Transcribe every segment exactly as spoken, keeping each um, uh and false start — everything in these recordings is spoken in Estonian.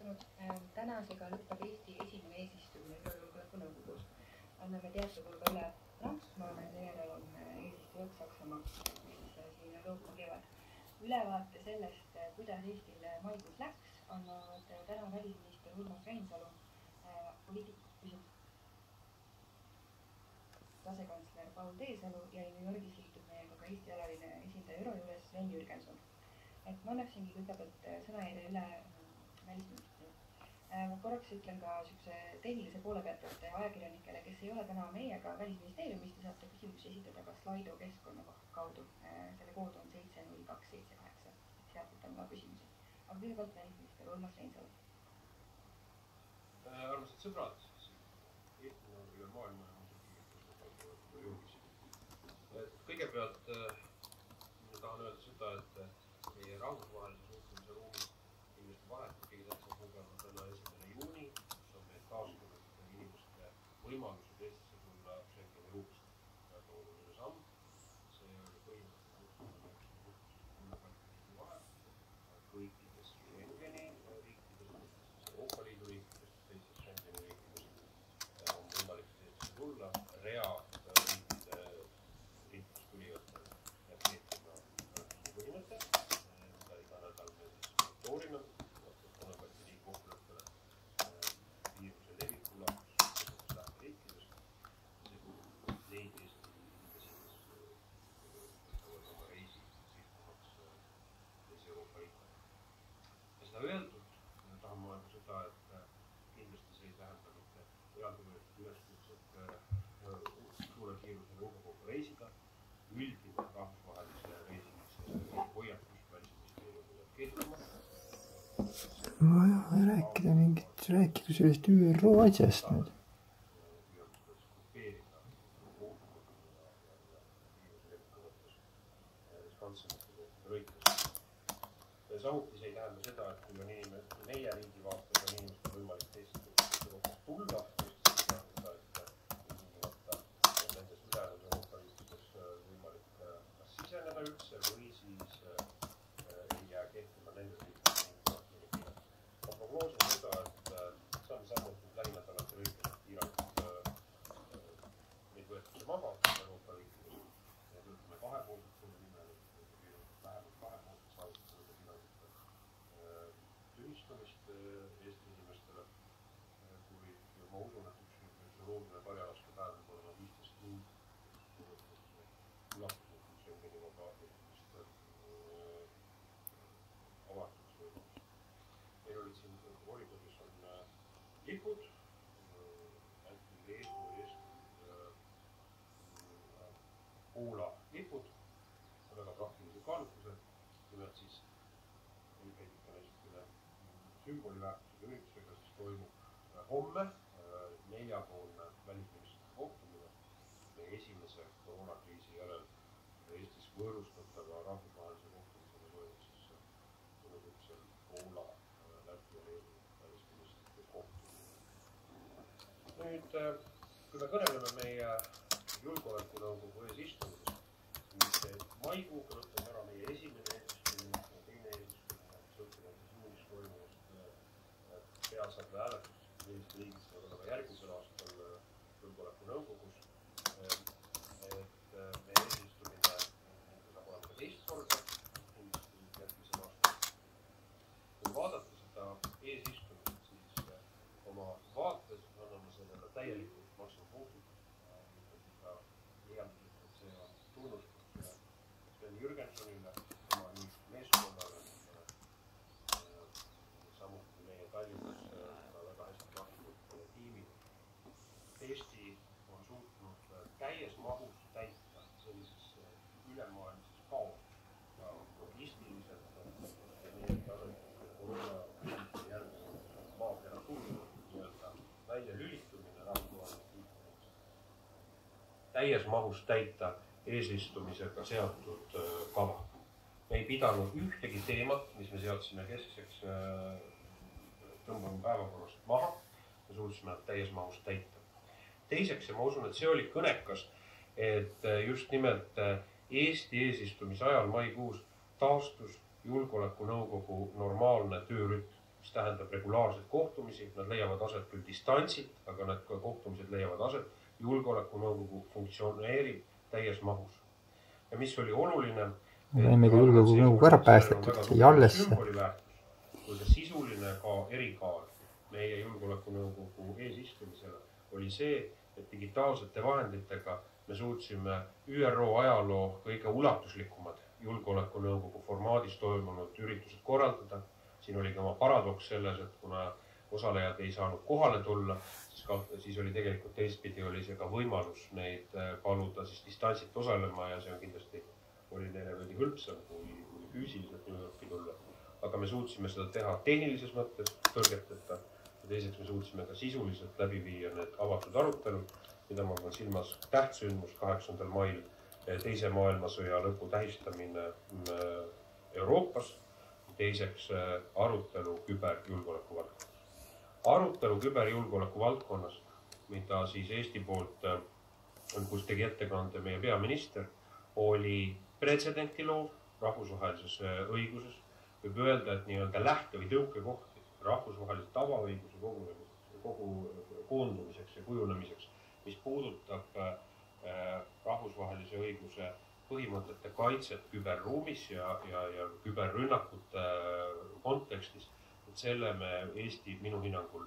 jätkunud. Tänasega lõpeb Eesti esimene eesistumine Ülejulgeoleku nõukogus. Anname teatud hulga üle Prantsusmaale, seejärel on eesistujaks Saksamaa, mis siin Euroopa kevad. Ülevaate sellest, kuidas Eestil maikuus läks, annavad täna välisminister Urmas Reinsalu, poliitik, asekantsler Paul Teesalu ja New Yorgis liitub meiega ka Eesti alaline esindaja Euro juures Sven Jürgenson. Et ma annaksingi kõigepealt sõnajärje üle välisministrile. Ma korraks ütlen ka sükse tehnilise poole pealt, et ajakirjanikele, kes ei ole täna meiega välisministeeriumist, te saate küsimusi esitada ka Slido keskkonna kaudu. Selle kood on seitse null kaks seitse kaheksa. Sealt võtame ka küsimusi. Aga kõigepealt välisminister Urmas Reinsalu. Armsad sõbrad, Eesti on üle maailma kõigepealt ma tahan öelda seda, et meie rahvusvahelise suhtlemise ruumi inimeste vahetud kõige tähtsam kuupäev on täna esimene juuni, kus on meil taaskunud inimeste võimalused Eestisse tulla Schengeni ruumist. Väga oluline samm. See oli põhimõtteliselt suhtlemise vahel kõikides Schengeni riikides, Euroopa Liidu riikides, teistes Schengeni riikides on võimalik Eestisse tulla rea öeldud, tahan ma öelda seda, et kindlasti see ei tähenda mitte eraldi üleskutset suure kiirusel Euroopa reisida. Üldine rahvusvahelise reisimise hoiatus välisministeeriumile kehtima. No jah, rääkida mingit, rääkida sellest Ü R O asjast nüüd. Samuti see ei tähenda seda, et kui on inimesed, meie riigi vaates on inimestel võimalik teisest Euroopast tulla, teisest seda, et on nendes ülejäänud Euroopa riikides võimalik kas siseneda üldse või siis ei jää kehtima nendes riikides. Ma prognoosin seda, et saame samuti lähinädalate lõikes piirangud neid võetakse maha Euroopa riikides. Ja töötame kahepoolselt selle nimel, vähemalt kahepoolselt saavutada tühistamist Eesti inimestele, kui ma usun, et üks oluline karjalaske päev on olema viisteist kuud ulatunud Schengeni vaba esimest avatud võimalust. Meil olid siin koridoris on lipud, Läti, Leedu, Eesti, Poola lipud, väga praktilise kaalutlused, nimelt siis sümboliväärtusega üritusega, siis toimub homme neljapoolne välisministrite kohtumine meie esimese koroonakriisi järel Eestis võõrustatava rahvusvahelise kohtumisele toimub siis tunnukutsel Poola, Läti ja Leedu välisministrite kohtumine. Nüüd, kui me kõneleme meie julgeolekunõukogu eesistumisest, siis maikuuga võtame ära meie esimene eesistumine ja teine eesistumine, sõltuvalt juunis toimuvast peaasjade hääletus Eesti riigis saab olema järgmisel aastal julgeoleku nõukogus. Et meie eesistumine saab olema ka teist korda järgmisel aastal. Kui vaadata seda eesistumist, siis oma vaates anname sellele täielikult maksimumpunktid. Seda liialdusest, et see on tunnustus Sven Jürgensonile, oma nii meeskonnale, samuti meie Tallinnas väga hästi lahkunud tiimid. Eesti on suutnud täies mahus täita sellises ülemaailmses kaos ja logistiliselt meie tasandil koroona järgmise maakera tulnud nii-öelda välja lülitumine rahvusvahelisest liikumisest. Täies mahus täita eesistumisega seotud kava. Me ei pidanud ühtegi teemat, mis me seadsime keskseks tõmbame päevakorrast maha ja suutsime täies mahus täita. Teiseks, ja ma usun, et see oli kõnekas, et just nimelt Eesti eesistumise ajal maikuus taastus julgeolekunõukogu normaalne töörütm. mis tähendab regulaarseid kohtumisi, nad leiavad aset küll distantsit, aga need kohtumised leiavad aset, julgeolekunõukogu funktsioneerib täies mahus. Ja mis oli oluline, enne kui julgeolekunõukogu ära päästetud, see jallesse. Kui see sisuline ka erikaal meie julgeolekunõukogu eesistumisele oli see, et digitaalsete vahenditega me suutsime Ü R O ajaloo kõige ulatuslikumad julgeolekunõukogu formaadis toimunud üritused korraldada. Siin oli ka oma paradoks selles, et kuna osalejad ei saanud kohale tulla, siis, ka, siis oli tegelikult teistpidi oli see ka võimalus neid paluda siis distantsit osalema ja see on kindlasti oli neile veidi hõlpsam kui, kui füüsiliselt New Yorki tulla. Aga me suutsime seda teha tehnilises mõttes tõrgeteta ja teiseks me suutsime ka sisuliselt läbi viia need avatud arutelud, mida ma pean silmas tähtsündmus kaheksandal mail teise maailmasõja lõpu tähistamine Euroopas, teiseks arutelu küberjulgeoleku valdkonnas. Arutelu küberjulgeoleku valdkonnas, mida siis Eesti poolt, kus tegi ettekande meie peaminister, oli pretsedenti loov rahvusvahelises õiguses. Võib öelda, et nii-öelda lähte- või tõukekohti rahvusvahelise tavaõiguse kogunemiseks, kogu koondumiseks ja kujunemiseks, mis puudutab rahvusvahelise õiguse põhimõtete kaitset küberruumis ja, ja, ja küberrünnakute kontekstis. Et selle me Eesti minu hinnangul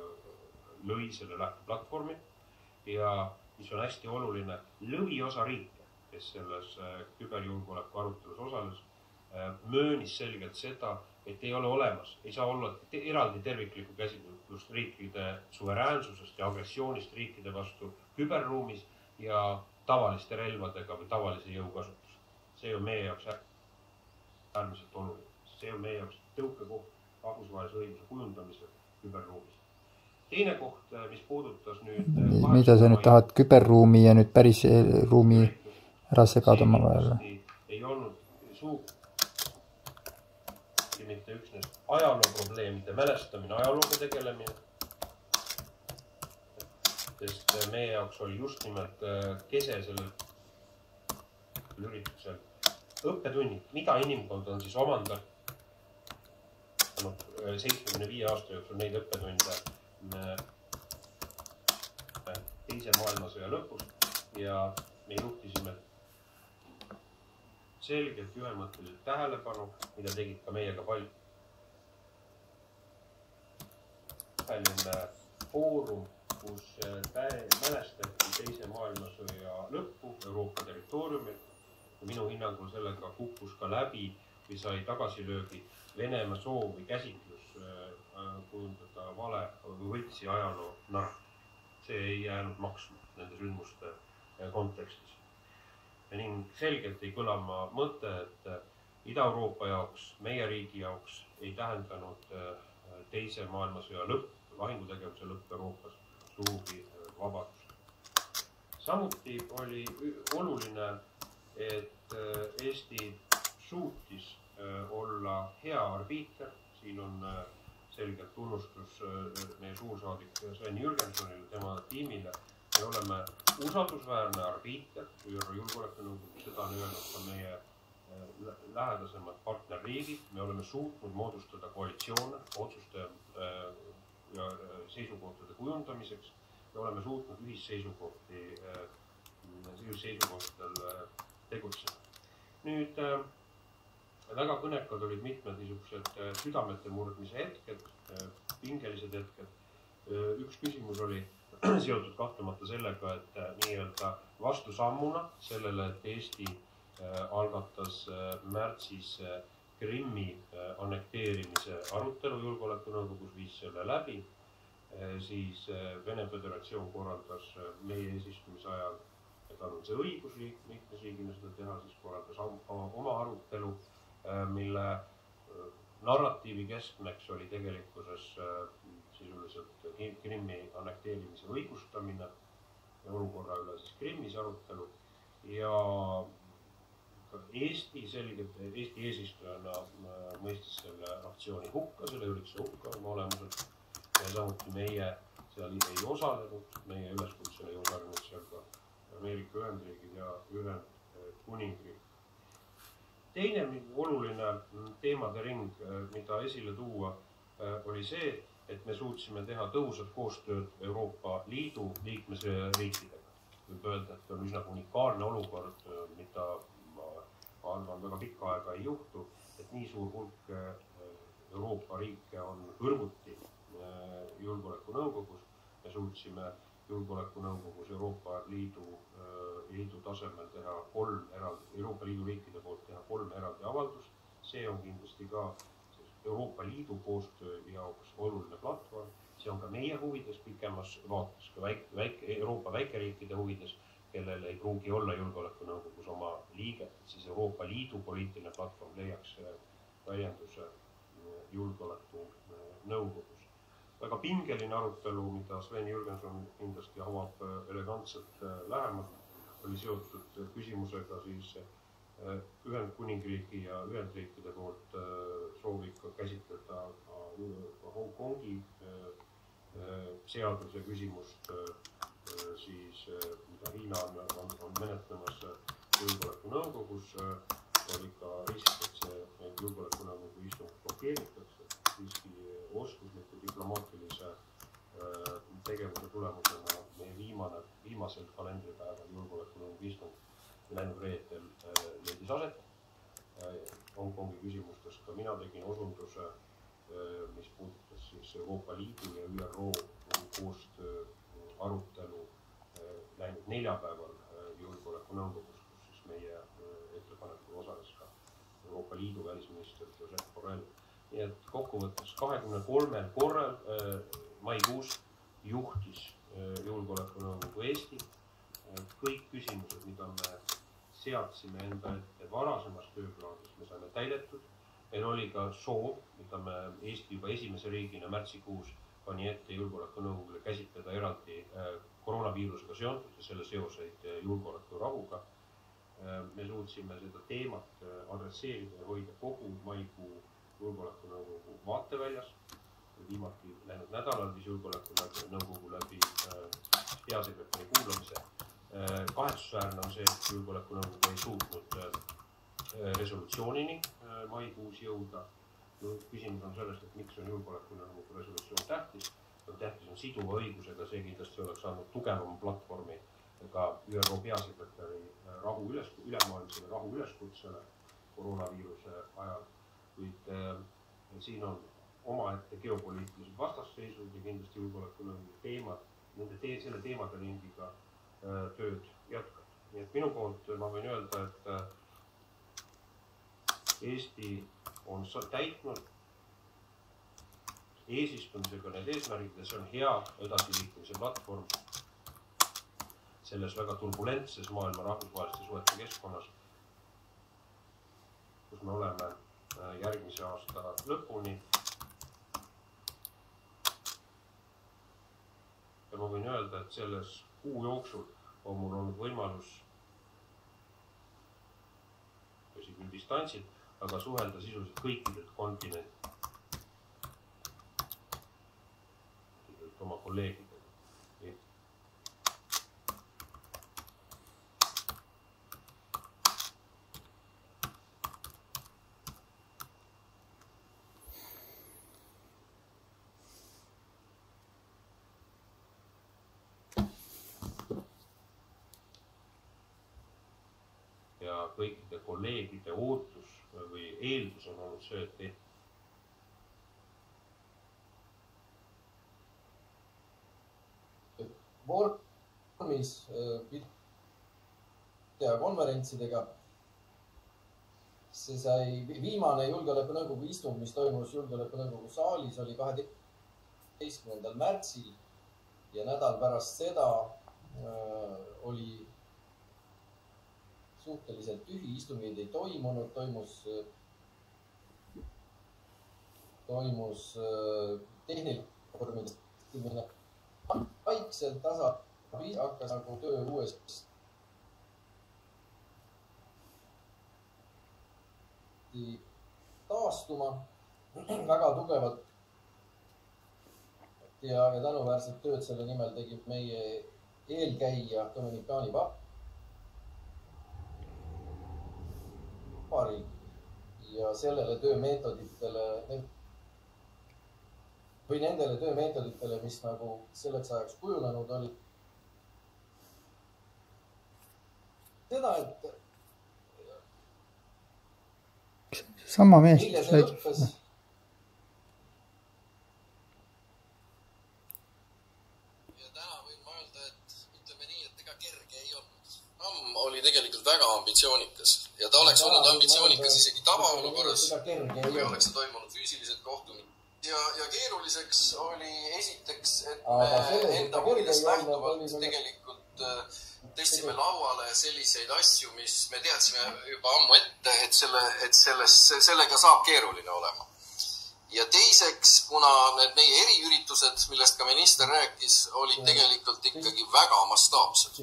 lõi selle lähteplatvormi ja mis on hästi oluline, lõviosa riike, kes selles küberjulgeoleku arutelus osales, möönis selgelt seda, et ei ole olemas, ei saa olla eraldi terviklikku käsitlust riikide suveräänsusest ja agressioonist riikide vastu küberruumis ja tavaliste relvadega või tavalise jõukasutus. See on meie jaoks äärmiselt oluline. See on meie jaoks tõukekoht rahvusvahelise õiguse kujundamisel küberruumis. Teine koht, mis puudutas nüüd... Mida sa nüüd tahad küberruumi ja nüüd päris ruumi ära segada oma vahel? Ei olnud suu mitte üksnes ajaloo probleemide mälestamine, ajalooga tegelemine. Sest meie jaoks oli just nimelt kese sellel üritusel õppetunnid, mida inimkond on siis omandanud seitsmekümne viie aasta jooksul neid õppetunde teise maailmasõja lõpus ja me juhtisime selgelt ühemõtteliselt tähelepanu, mida tegid ka meiega palju. Selline foorum, kus mälestati teise maailmasõja lõppu Euroopa territooriumil ja minu hinnangul sellega kukkus ka läbi või sai tagasilöögi Venemaa soov või käsitlus kujundada vale või võtsi ajaloo narratiiv. See ei jäänud maksma nende sündmuste kontekstis. Ning selgelt ei kõlama mõte, et Ida-Euroopa jaoks, meie riigi jaoks ei tähendanud teise maailmasõja lõpp, lahingutegevuse lõpp Euroopas suugi vabadust. Samuti oli oluline, et Eesti suutis olla hea arbiiter. Siin on selgelt tunnustus meie suursaadik Sven Jürgensonile, tema tiimile. Me oleme usaldusväärne arbiiter, Ü R O julgeolekunõukogu, seda on öelnud ka meie lähedasemad partnerriigid. Me oleme suutnud moodustada koalitsioone otsuste ja seisukohtade kujundamiseks. Me oleme suutnud ühisseisukohti, ühisseisukohtadel tegutseda. Nüüd väga kõnekad olid mitmed niisugused südamete murdmise hetked, pingelised hetked. Üks küsimus oli seotud kahtlemata sellega, et nii-öelda vastusammuna sellele, et Eesti algatas märtsis Krimmi annekteerimise arutelu julgeolekunõukogus, viis selle läbi, siis Vene Föderatsioon korraldas meie eesistumise ajal, et on see õigus liikmesriigina seda teha, siis korraldas oma arutelu, mille narratiivi keskmeks oli tegelikkuses sisuliselt Krimmi annekteerimise õigustamine ja olukorra üle siis Krimmis arutelu ja Eesti selgelt, Eesti eesistujana mõistis selle aktsiooni hukka, selle ürituse hukka oma olemuselt ja samuti meie seal ei osalenud, meie üleskutsel ei osalenud seal ka Ameerika Ühendriigid ja Ühendkuningriik. Teine oluline teemade ring, mida esile tuua, oli see, et me suutsime teha tõhusat koostööd Euroopa Liidu liikmesriikidega. Võib öelda, et on üsna unikaalne olukord, mida ma arvan väga pikka aega ei juhtu, et nii suur hulk Euroopa riike on kõrvuti julgeolekunõukogus. Me suutsime julgeolekunõukogus Euroopa Liidu, Liidu tasemel teha kolm eraldi, Euroopa Liidu riikide poolt teha kolm eraldi avaldust. See on kindlasti ka Euroopa Liidu koostöö jaoks oluline platvorm. See on ka meie huvides pikemas vaates, ka väike, väike, Euroopa väikeriikide huvides, kellel ei pruugi olla julgeolekunõukogus oma liiget, siis Euroopa Liidu poliitiline platvorm leiaks väljenduse julgeolekunõukogus. Väga pingeline arutelu, mida Sven Jürgenson kindlasti avab elegantselt lähemalt, oli seotud küsimusega siis Ühendkuningriigi ja Ühendriikide poolt soovib käsitleda Hongkongi seaduse küsimust, siis mida Hiina on, on, on menetlemas julgeolekunõukogus, oli ka risk, et see julgeolekunõukogu istung blokeeritakse, siiski oskusliku diplomaatilise tegevuse tulemusena meie viimane, viimasel kalendripäeval julgeolekunõukogu istung läinud reedel leidis aset. Hongkongi küsimustes ka mina tegin osunduse, mis puudutas siis Euroopa Liidu ja Ü R O koostöö arutelu läinud neljapäeval julgeolekunõukogus, kus siis meie ettepanekul osales ka Euroopa Liidu välisminister Josep Borrell. Nii et kokkuvõttes kahekümne kolmel korral maikuus juhtis julgeolekunõukogu Eesti. Kõik küsimused, mida me seadsime enda ette varasemas tööplaanis, me saime täidetud. Meil oli ka soov, mida me Eesti juba esimese riigina märtsikuus pani ette julgeolekunõukogule käsitleda eraldi koroonaviirusega seontud ja selle seoseid julgeoleku ja rahuga. Me suutsime seda teemat adresseerida ja hoida kogu maikuu julgeolekunõukogu vaateväljas. Viimati läinud nädalal viis julgeolekunõukogu läbi peasekretäri kuulamise. Kahetsusväärne on see, et julgeolekunõukogu ei suutnud resolutsioonini maikuus jõuda. Küsimus on sellest, et miks on julgeolekunõukogu resolutsioon tähtis. Tähtis on siduva õigusega, see kindlasti oleks saanud tugevama platvormi ka Ü R O peasekretäri rahu üles, ülemaailmsele rahu üleskutsele koroonaviiruse ajal. Kuid siin on omaette geopoliitilised vastasseisud ja kindlasti julgeolekunõukogu teemad, nende te, selle teemade ringiga tööd jätkata. Nii et minu poolt ma võin öelda, et Eesti on täitnud eesistumisega need eesmärgid ja see on hea edasiliikumise platvorm selles väga turbulentses maailma rahvusvaheliste suhete keskkonnas, kus me oleme järgmise aasta lõpuni. Ja ma võin öelda, et selles kuu jooksul on mul olnud võimalus tõsi küll distantsid, aga suhelda sisuliselt kõikidelt kontinentidelt oma kolleegidega. Ja kõikide kolleegide ootus või eeldus on olnud see, et vormis konverentsidega. See sai viimane julgeolekunõukogu istung, mis toimus julgeolekunõukogu saalis, oli kaheteistkümnendal märtsil ja nädal pärast seda oli suhteliselt tühi, istungid ei toimunud, toimus, toimus tehniline vormistamine. Vaikselt tasa hakkas nagu töö uuesti taastuma. Väga tugevat ja, ja tänuväärset tööd selle nimel tegi meie eelkäija Dominikaani vabariik ja sellele töömeetoditele või nendele töömeetoditele, mis nagu selleks ajaks kujunenud oli. Seda, et sama meest mille see lõppes. Ja täna võin ma öelda, et ütleme nii, et ega kerge ei olnud. Tamm oli tegelikult väga ambitsioonikas ja ta oleks olnud ambitsioonikas isegi tavaolukorras, kui oleks see toimunud füüsilised kohtumid. Ja, ja keeruliseks oli esiteks, et me enda huvidest lähtuvalt tegelikult tõstsime lauale selliseid asju, mis me teadsime juba ammu ette, et, selle, et selles, sellega saab keeruline olema. Ja teiseks, kuna need meie eriüritused, millest ka minister rääkis, olid tegelikult ikkagi väga mastaapsed.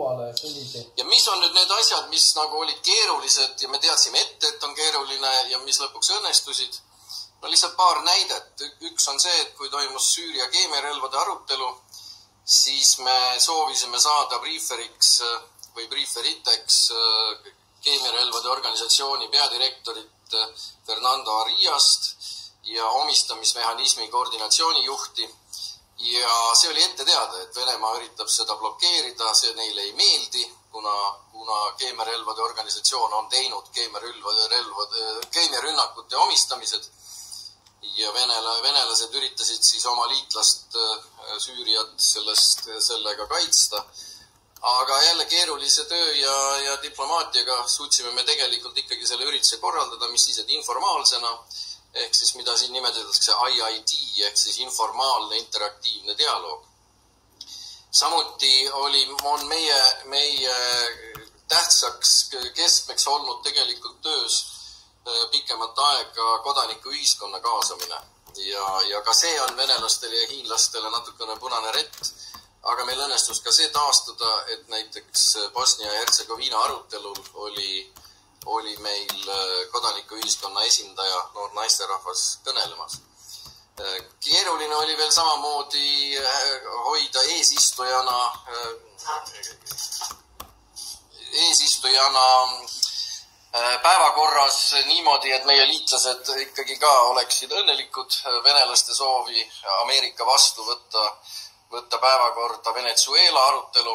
Ja mis on nüüd need asjad, mis nagu olid keerulised ja me teadsime ette, et on keeruline ja mis lõpuks õnnestusid? No lihtsalt paar näidet. Üks on see, et kui toimus Süüria keemiarelvade arutelu, siis me soovisime saada brieferiks või brieferiteks keemiarelvade organisatsiooni peadirektorit Fernando Ariast ja omistamismehhanismi koordinatsioonijuhti. Ja see oli ette teada, et Venemaa üritab seda blokeerida, see neile ei meeldi, kuna, kuna keemiarelvade organisatsioon on teinud keemiarünnakute omistamised. Ja venela, venelased üritasid siis oma liitlast Süüriat sellest, sellega kaitsta. Aga jälle keerulise töö ja, ja diplomaatiaga suutsime me tegelikult ikkagi selle ürituse korraldada, mis siis, et informaalsena, ehk siis mida siin nimetatakse I I D, ehk siis informaalne interaktiivne dialoog. Samuti oli, on meie, meie tähtsaks keskmeks olnud tegelikult töös pikemat aega kodanikuühiskonna kaasamine. Ja, ja ka see on venelastele ja hiinlastele natukene punane rett, aga meil õnnestus ka see taastada, et näiteks Bosnia ja Hertsegoviina arutelul oli, oli meil kodanikuühiskonna esindaja, noor naisterahvas kõnelemas. Keeruline oli veel samamoodi hoida eesistujana, eesistujana päevakorras niimoodi, et meie liitlased ikkagi ka oleksid õnnelikud venelaste soovi Ameerika vastu võtta, võtta päevakorda Venezuela arutelu,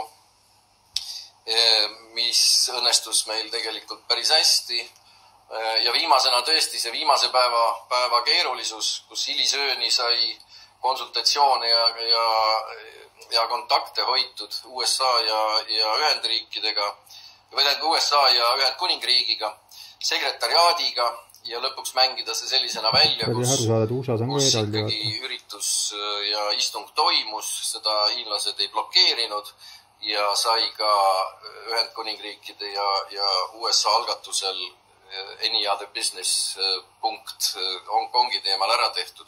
mis õnnestus meil tegelikult päris hästi. Ja viimasena tõesti see viimase päeva, päeva keerulisus, kus hilisööni sai konsultatsioone ja, ja, ja kontakte hoitud U S A ja, ja Ühendriikidega, või U S A ja Ühendkuningriigiga, sekretariaadiga ja lõpuks mängida see sellisena välja, kus, kus ikkagi üritus ja istung toimus, seda hiinlased ei blokeerinud ja sai ka Ühendkuningriikide ja, ja U S A algatusel any other business punkt Hongkongi teemal ära tehtud.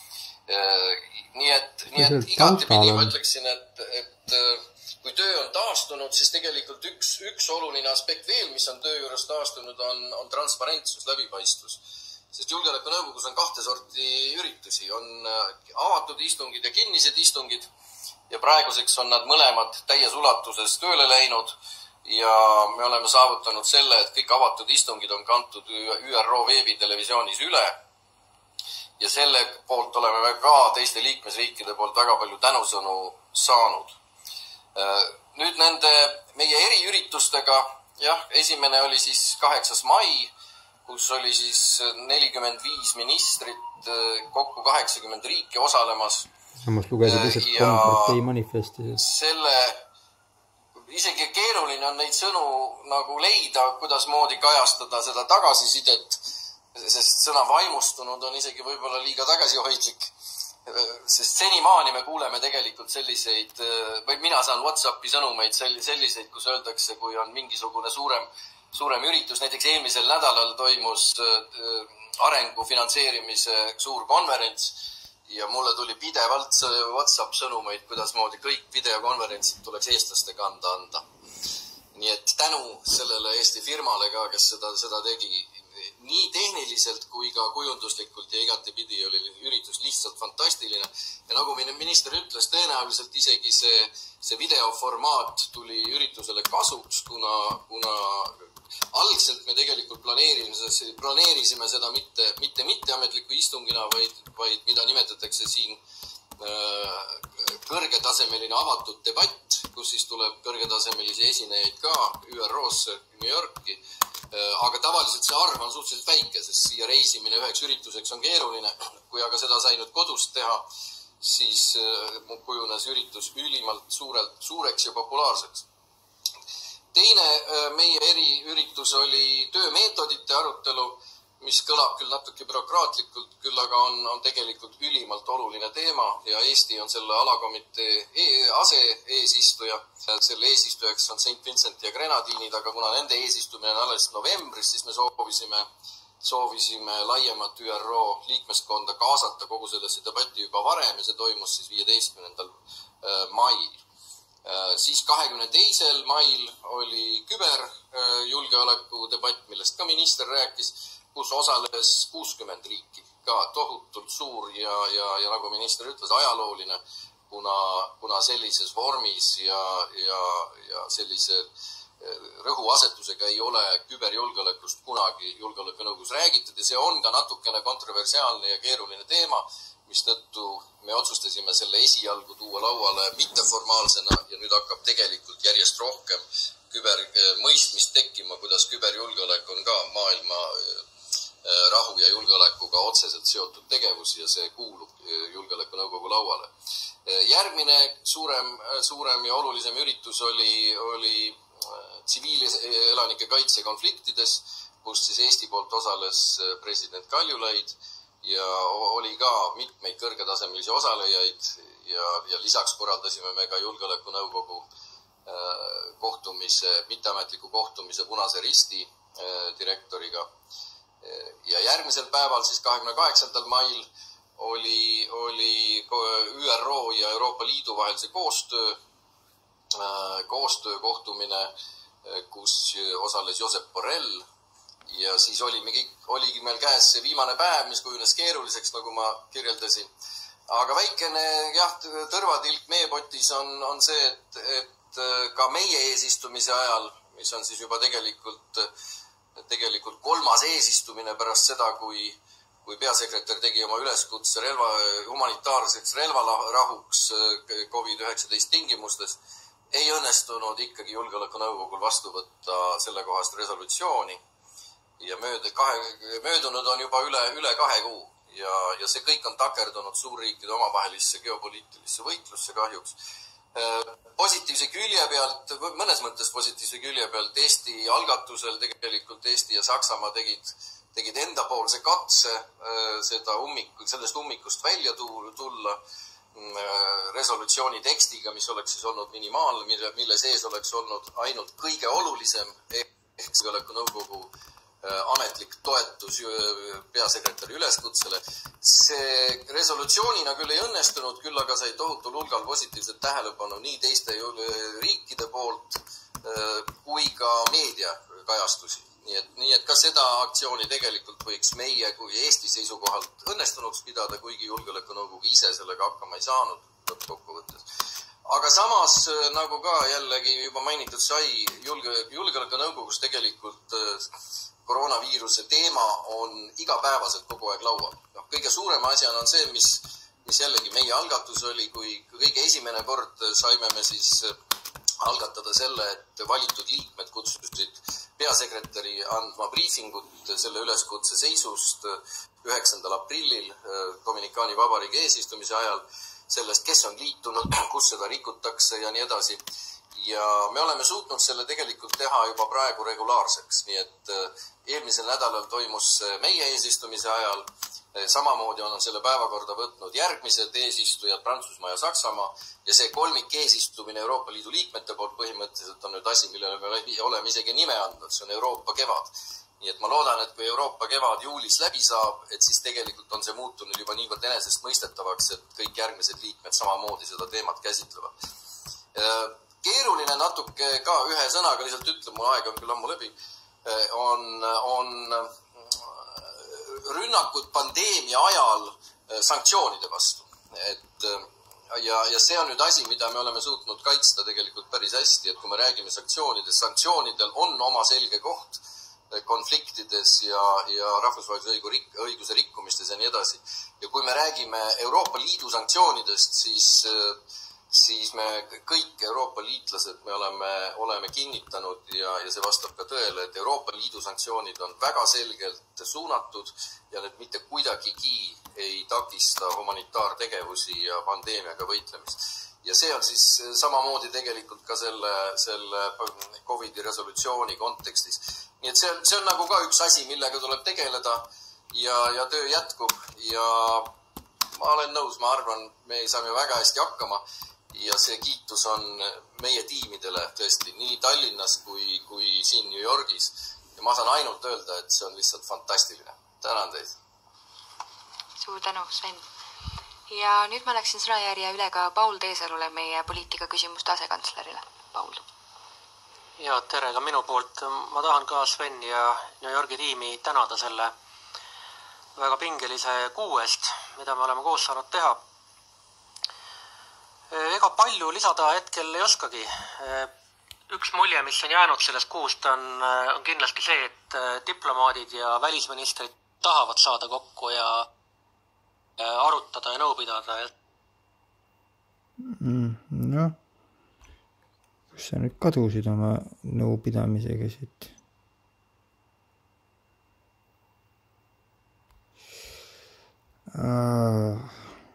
Nii et, nii et igati pidi ma ütleksin, et, et kui töö on taastunud, siis tegelikult üks, üks oluline aspekt veel, mis on töö juures taastunud, on, on transparentsus, läbipaistvus. Sest julgeolekunõukogus on kahte sorti üritusi. On avatud istungid ja kinnised istungid ja praeguseks on nad mõlemad täies ulatuses tööle läinud ja me oleme saavutanud selle, et kõik avatud istungid on kantud Ü R O veebitelevisioonis üle ja selle poolt oleme ka teiste liikmesriikide poolt väga palju tänusõnu saanud. Nüüd nende meie eriüritustega, jah, esimene oli siis kaheksas mai, kus oli siis nelikümmend viis ministrit, kokku kaheksakümmend riiki osalemas. Samas lugesid lihtsalt kompartei manifesti. Selle, isegi keeruline on neid sõnu nagu leida, kuidas moodi kajastada seda tagasisidet, sest sõna vaimustunud on isegi võib-olla liiga tagasihoidlik. Sest senimaani me kuuleme tegelikult selliseid, või mina saan WhatsAppi sõnumeid selliseid, kus öeldakse, kui on mingisugune suurem, suurem üritus, näiteks eelmisel nädalal toimus arengu finantseerimise suur konverents ja mulle tuli pidevalt WhatsApp sõnumeid, kuidas moodi kõik videokonverentsid tuleks eestlaste kanda anda. Nii et tänu sellele Eesti firmale ka, kes seda, seda tegi, nii tehniliselt kui ka kujunduslikult ja igati pidi oli üritus lihtsalt fantastiline. Ja nagu minister ütles, tõenäoliselt isegi see, see videoformaat tuli üritusele kasuks, kuna, kuna algselt me tegelikult planeerisime, planeerisime seda mitte, mitte mitteametliku istungina, vaid, vaid mida nimetatakse siin kõrgetasemeline avatud debatt, kus siis tuleb kõrgetasemelisi esinejaid ka Ü R O-sse New Yorki. Aga tavaliselt see arv on suhteliselt väike, sest siia reisimine üheks ürituseks on keeruline. Kui aga seda sai nüüd kodust teha, siis kujunes üritus ülimalt suurelt, suureks ja populaarseks. Teine meie eriüritus oli töömeetodite arutelu, mis kõlab küll natuke bürokraatlikult, küll aga on, on tegelikult ülimalt oluline teema ja Eesti on selle alakomitee e ase-eesistuja. Selle eesistujaks on Saint Vincent ja Grenadiinid, aga kuna nende eesistumine on alles novembris, siis me soovisime, soovisime laiemat Ü R O liikmeskonda kaasata kogu sellesse debatti juba varem ja see toimus siis viieteistkümnendal mail. Siis kahekümne teisel mail oli küberjulgeoleku debatt, millest ka minister rääkis, kus osales kuuskümmend riiki, ka tohutult suur ja, ja, ja nagu minister ütles, ajalooline, kuna, kuna sellises vormis ja, ja, ja sellise rõhuasetusega ei ole küberjulgeolekust kunagi julgeolekunõukogus räägitud ja see on ka natukene kontroversiaalne ja keeruline teema, mistõttu me otsustasime selle esialgu tuua lauale mitteformaalsena ja nüüd hakkab tegelikult järjest rohkem kübermõistmist tekkima, kuidas küberjulgeolek on ka maailma rahu ja julgeolekuga otseselt seotud tegevus ja see kuulub julgeolekunõukogu lauale. Järgmine suurem, suurem ja olulisem üritus oli, oli tsiviilelanike kaitse konfliktides, kus siis Eesti poolt osales president Kaljulaid ja oli ka mitmeid kõrgetasemelisi osalejaid ja, ja lisaks korraldasime me ka julgeolekunõukogu kohtumise, mitteametliku kohtumise Punase Risti direktoriga. Ja järgmisel päeval, siis kahekümne kaheksandal mail, oli, oli Ü R O ja Euroopa Liidu vahelise koostöö, koostöö kohtumine, kus osales Josep Borrell ja siis oli, oligi meil käes see viimane päev, mis kujunes keeruliseks, nagu ma kirjeldasin. Aga väikene jah, tõrvatilk meepotis on, on see, et, et ka meie eesistumise ajal, mis on siis juba tegelikult tegelikult kolmas eesistumine pärast seda, kui, kui peasekretär tegi oma üleskutse relva, humanitaarseks relvarahuks COVID üheksateist tingimustes, ei õnnestunud ikkagi julgeolekunõukogul vastu võtta selle kohast resolutsiooni ja mööda kahe, möödunud on juba üle, üle kahe kuu ja, ja see kõik on takerdunud suurriikide omavahelisse geopoliitilisse võitlusse kahjuks. Positiivse külje pealt, mõnes mõttes positiivse külje pealt Eesti algatusel tegelikult Eesti ja Saksamaa tegid, tegid endapoolse katse seda ummiku, sellest ummikust välja tulla resolutsiooni tekstiga, mis oleks siis olnud minimaalne, mille, mille sees oleks olnud ainult kõige olulisem ehk julgeolekunõukogu ametlik toetus peasekretäri üleskutsele. See resolutsioonina küll ei õnnestunud, küll aga sai tohutul hulgal positiivset tähelepanu nii teiste riikide poolt kui ka meediakajastusi. Nii et, nii et ka seda aktsiooni tegelikult võiks meie kui Eesti seisukohalt õnnestunuks pidada, kuigi julgeolekunõukogu ise sellega hakkama ei saanud kokkuvõttes. Aga samas, nagu ka jällegi juba mainitud sai, julge, julgeolekunõukogus tegelikult koroonaviiruse teema on igapäevaselt kogu aeg laual. No, kõige suurema asjana on see, mis, mis jällegi meie algatus oli, kui kõige esimene kord saime me siis algatada selle, et valitud liikmed kutsusid peasekretäri andma briifingut selle üleskutse seisust üheksandal aprillil Dominikaani Vabariigi eesistumise ajal, sellest, kes on liitunud, kus seda rikutakse ja nii edasi. Ja me oleme suutnud selle tegelikult teha juba praegu regulaarseks, nii et eelmisel nädalal toimus meie eesistumise ajal, samamoodi on selle päevakorda võtnud järgmised eesistujad Prantsusmaa ja Saksamaa ja see kolmik eesistumine Euroopa Liidu liikmete poolt põhimõtteliselt on nüüd asi, millele me oleme isegi nime andnud, see on Euroopa kevad. Nii et ma loodan, et kui Euroopa kevad juulis läbi saab, et siis tegelikult on see muutunud juba niivõrd enesest mõistetavaks, et kõik järgmised liikmed samamoodi seda teemat käsitlevad. Keeruline natuke ka ühe sõnaga lihtsalt ütleb, mul aeg on küll ammu läbi, on, on rünnakud pandeemia ajal sanktsioonide vastu. Et, ja, ja see on nüüd asi, mida me oleme suutnud kaitsta tegelikult päris hästi, et kui me räägime sanktsioonidest, sanktsioonidel on oma selge koht konfliktides ja, ja rahvusvahelise õiguse rikkumistes ja nii edasi. Ja kui me räägime Euroopa Liidu sanktsioonidest, siis, siis me kõik Euroopa liitlased me oleme, oleme kinnitanud ja, ja see vastab ka tõele, et Euroopa Liidu sanktsioonid on väga selgelt suunatud ja need mitte kuidagigi ei takista humanitaartegevusi ja pandeemiaga võitlemist. Ja see on siis samamoodi tegelikult ka selle, selle Covidi resolutsiooni kontekstis. Nii et see on, see on nagu ka üks asi, millega tuleb tegeleda ja, ja töö jätkub ja ma olen nõus, ma arvan, me saame väga hästi hakkama ja see kiitus on meie tiimidele tõesti nii Tallinnas kui, kui siin New Yorgis ja ma saan ainult öelda, et see on lihtsalt fantastiline. Tänan teid. Suur tänu, Sven. Ja nüüd ma läksin sõnajärje üle ka Paul Teesalule, meie poliitika küsimuste asekantslerile. Paul. Ja tere ka minu poolt. Ma tahan ka Sven ja New Yorgi tiimi tänada selle väga pingelise kuu eest, mida me oleme koos saanud teha. Ega palju lisada hetkel ei oskagi. Üks mulje, mis on jäänud sellest kuust, on, on kindlasti see, et diplomaadid ja välisministrid tahavad saada kokku ja arutada ja nõu pidada. Mm, noh, kus sa nüüd kadusid oma nõu pidamisega siit? Ah.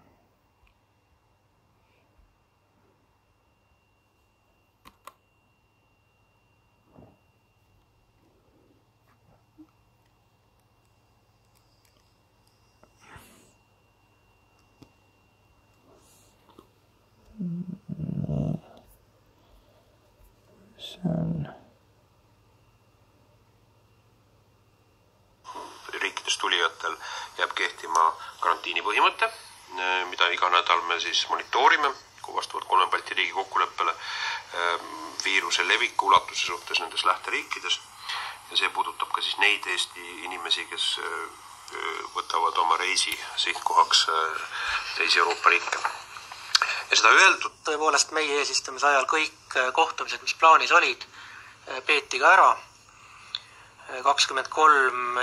Riikidest tulijatel jääb kehtima karantiini põhimõte, mida iga nädal me siis monitoorime, kui vastavalt kolme Balti riigi kokkuleppele viiruse leviku ulatuse suhtes nendes lähteriikides. Ja see puudutab ka siis neid Eesti inimesi, kes võtavad oma reisi sihtkohaks teisi Euroopa riike. Ja seda öeldud, tõepoolest meie eesistumise ajal kõik kohtumised, mis plaanis olid, peeti ka ära kakskümmend kolm.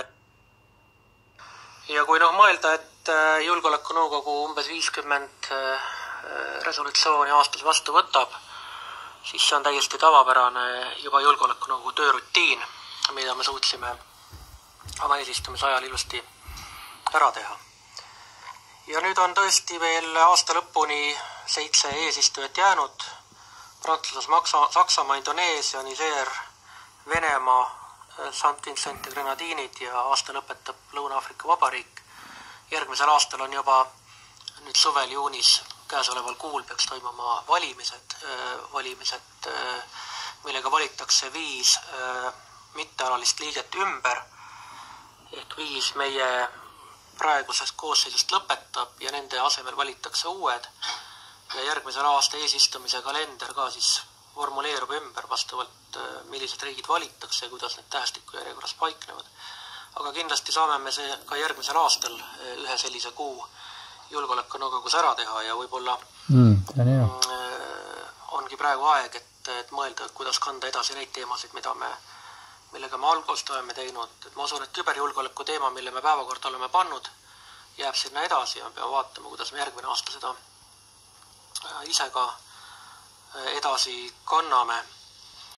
Ja kui noh mõelda, et julgeolekunõukogu umbes viiskümmend resolutsiooni aastas vastu võtab, siis see on täiesti tavapärane juba julgeolekunõukogu töörutiin, mida me suutsime oma eesistumise ajal ilusti ära teha. Ja nüüd on tõesti veel aasta lõpuni seitse eesistujat jäänud. Prantsusas, Saksamaa, Indoneesia, Niger, Venemaa, Saint Vincent ja Grenadiinid ja aasta lõpetab Lõuna-Aafrika Vabariik. Järgmisel aastal on juba nüüd suvel juunis käesoleval kuul peaks toimuma valimised, valimised, millega valitakse viis mittealalist liiget ümber, ehk viis meie praegusest koosseisust lõpetab ja nende asemel valitakse uued ja järgmisel aasta eesistumise kalender ka siis formuleerub ümber vastavalt, millised riigid valitakse ja kuidas need tähestiku järjekorras paiknevad. Aga kindlasti saame me see ka järgmisel aastal ühe sellise kuu julgeolekunõukogus ära teha ja võib-olla mm, ongi praegu aeg, et, et mõelda, kuidas kanda edasi neid teemasid, mida me millega me algust oleme teinud. Et ma usun, et küberjulgeoleku teema, mille me päevakorda oleme pannud, jääb sinna edasi ja me peame vaatama, kuidas me järgmine aasta seda ise ka edasi kanname.